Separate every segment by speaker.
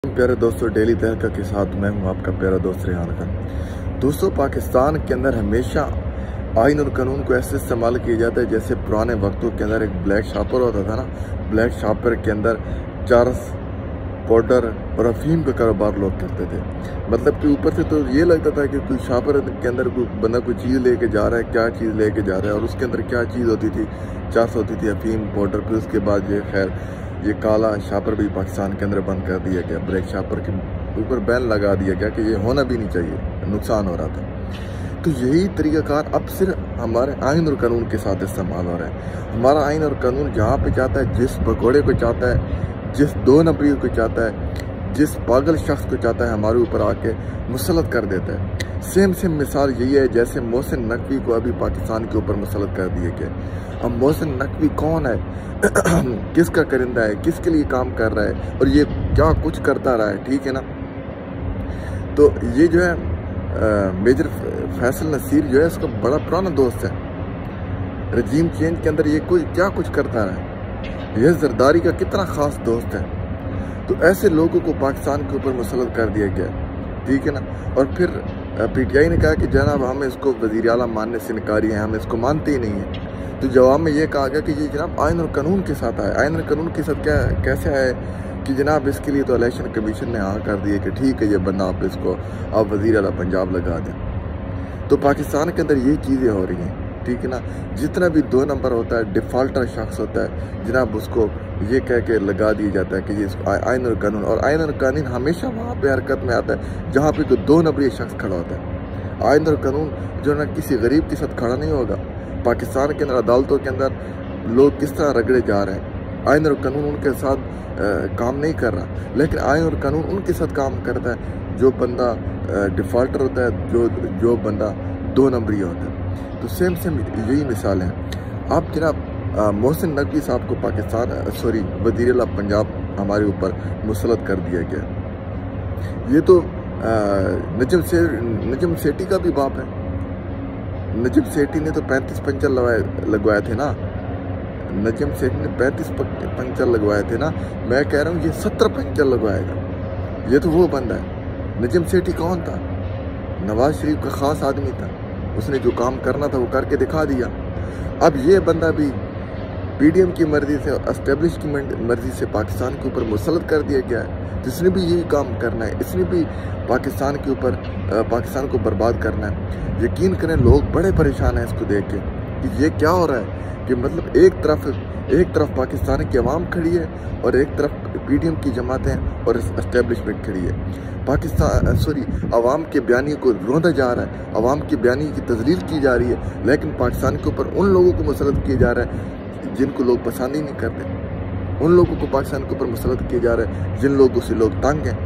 Speaker 1: प्यारे दोस्तों, डेली तहलका के साथ मैं हूं आपका प्यारा दोस्त रेहान खान। दोस्तों, पाकिस्तान के अंदर हमेशा आइन और कानून को ऐसे इस्तेमाल किया जाता है जैसे पुराने वक्तों के अंदर एक ब्लैक शापर होता था ना। ब्लैक शापर के अंदर चरस, पाउडर और अफीम का कारोबार लोग करते थे। मतलब कि ऊपर से तो ये लगता था कि कोई शापर के अंदर कोई बंदा कोई चीज़ लेके जा रहा है, क्या चीज़ लेके जा रहा है और उसके अंदर क्या चीज़ होती थी। चरस होती थी, अफीम, पाउडर। फिर उसके बाद ये काला शापर भी पाकिस्तान के अंदर बंद कर दिया गया। ब्लैक शापर के ऊपर बैन लगा दिया गया कि ये होना भी नहीं चाहिए, नुकसान हो रहा था। तो यही तरीक़ाकार अब सिर्फ हमारे आइन और कानून के साथ इस्तेमाल हो रहा है। हमारा आइन और कानून जहाँ पे चाहता है, जिस भगोड़े को चाहता है, जिस दो नंबरी को चाहता है, जिस पागल शख्स को चाहता है हमारे ऊपर आके मुसलत कर देता है। सेम मिसाल यही है जैसे मोहसिन नकवी को अभी पाकिस्तान के ऊपर मुसलत कर दिया गया। अब मोहसिन नकवी कौन है, किसका करिंदा है, किसके लिए काम कर रहा है और ये क्या कुछ करता रहा है, ठीक है ना। तो ये जो है मेजर फैसल नसीर जो है, इसका बड़ा पुराना दोस्त है। रजीम चेंज के अंदर ये क्या कुछ करता रहा है। यह जरदारी का कितना ख़ास दोस्त है। तो ऐसे लोगों को पाकिस्तान के ऊपर मुसलत कर दिया गया, ठीक है ना। और फिर PTI ने कहा कि जनाब हम इसको वज़ीर आला मानने से इनकारी हैं, हम इसको मानते ही नहीं हैं। तो जवाब में ये कहा गया कि ये जनाब आइन और कानून के साथ आए। आइन और कानून के साथ कैसे आए कि जनाब इसके लिए तो इलेक्शन कमीशन ने हाँ कर दिया कि ठीक है ये बंदा आप इसको आप वज़ीर आला पंजाब लगा दें। तो पाकिस्तान के अंदर ये चीज़ें हो रही हैं, ठीक है ना। जितना भी दो नंबर होता है, डिफ़ाल्टर शख्स होता है, जनाब उसको ये कह के लगा दिया जाता है कि ये आइन और कानून। और आइन और कानून हमेशा वहाँ पे हरकत में आता है जहाँ पे कोई दो नंबरी शख्स खड़ा होता है। आइन और कानून जो ना किसी गरीब के साथ खड़ा नहीं होगा। पाकिस्तान के अंदर अदालतों के अंदर लोग किस तरह रगड़े जा रहे हैं, आइन और कानून उनके साथ काम नहीं कर रहा। लेकिन आइन और कानून उनके साथ काम करता है जो बंदा डिफ़ाल्टर होता है, जो बंदा दो नंबरी होता है। तो सेम यही मिसाल है। आप जनाब मोहसिन नकवी साहब को वज़ीर आला पंजाब हमारे ऊपर मुसलत कर दिया गया। ये तो नजम सेठी का भी बाप है। नजम सेठी ने तो 35 पंचर लगवाए थे ना। नजम सेठी ने 35 पंचर लगवाए थे ना। मैं कह रहा हूँ ये 70 पंचर लगवाएगा। ये तो वो बंदा है। नजम सेठी कौन था? नवाज शरीफ का ख़ास आदमी था। उसने जो काम करना था वो करके दिखा दिया। अब ये बंदा भी PDM की मर्जी से, एस्टेब्लिश की मर्जी से पाकिस्तान के ऊपर मुसलत कर दिया गया है। जिसने भी यही काम करना है, इसने भी पाकिस्तान के ऊपर पाकिस्तान को बर्बाद करना है। यकीन करें लोग बड़े परेशान हैं इसको देख के कि ये क्या हो रहा है। कि मतलब एक तरफ पाकिस्तान की आवाम खड़ी है और एक तरफ PDM की जमातें और एस्टेब्लिशमेंट खड़ी है। आवाम के बयानी को रोंदा जा रहा है, आवाम की बयानी की तजलील की जा रही है। लेकिन पाकिस्तान के ऊपर उन लोगों को मुसलत किया जा रहा है जिनको लोग पसंद ही नहीं करते। उन लोगों को पाकिस्तान के ऊपर मुसलत किया जा रहा है जिन लोगों से लोग तंग हैं।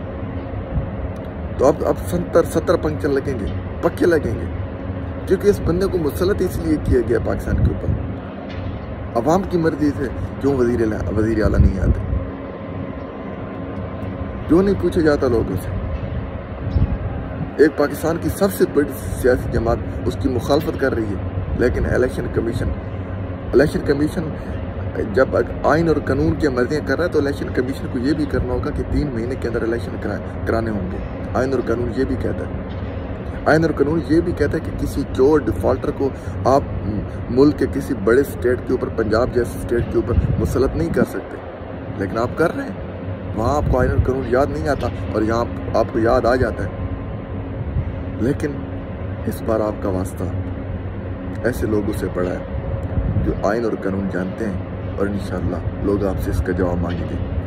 Speaker 1: तो अब 70 पंचर लगेंगे, पक्के लगेंगे, क्योंकि इस बंदे को मुसलत इसलिए किया गया पाकिस्तान के ऊपर। अवाम की मर्जी से क्यों वज़ीर आला नहीं आते, क्यों नहीं पूछा जाता लोगों से। एक पाकिस्तान की सबसे बड़ी सियासी जमात उसकी मुखालफत कर रही है। लेकिन इलेक्शन कमीशन जब आइन और कानून की मर्जियाँ कर रहा है तो इलेक्शन कमीशन को ये भी करना होगा कि 3 महीने के अंदर इलेक्शन कराने होंगे। आइन और कानून ये भी कहता है। आइन और कानून ये भी कहता है कि किसी चोर डिफ़ाल्टर को आप मुल्क के किसी बड़े स्टेट के ऊपर, पंजाब जैसे स्टेट के ऊपर मुसलत नहीं कर सकते। लेकिन आप कर रहे हैं। वहाँ आपको आइन और कानून याद नहीं आता और यहाँ आपको याद आ जाता है। लेकिन इस बार आपका वास्ता ऐसे लोगों से पड़ा है जो आइन और कानून जानते हैं और इंशाअल्लाह लोग आपसे इसका जवाब मांगेंगे।